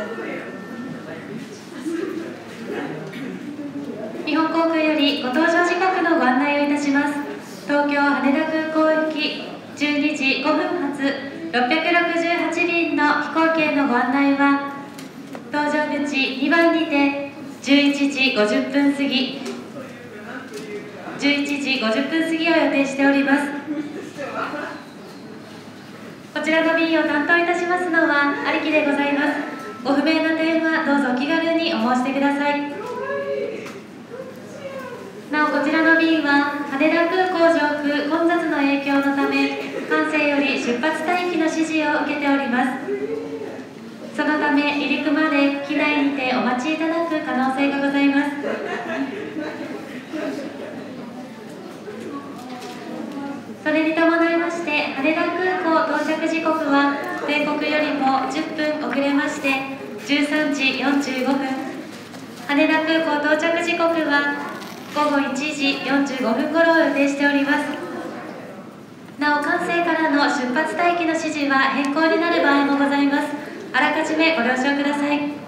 日本航空よりご搭乗時刻のご案内をいたします。東京羽田空港行き12時5分発668便の飛行機へのご案内は、搭乗口2番にて11時50分過ぎ11時50分過ぎを予定しております。こちらの便を担当いたしますのは有木でございます。ご不明な点はどうぞお気軽にお申し出ください。なお、こちらの便は羽田空港上空混雑の影響のため、管制より出発待機の指示を受けております。そのため離陸まで機内にてお待ちいただく可能性がございます。それに伴いまして、羽田空港到着時刻は米国よりも10分遅れまして13時45分、羽田空港到着時刻は午後1時45分頃を予定しております。なお、管制からの出発待機の指示は変更になる場合もございます。あらかじめご了承ください。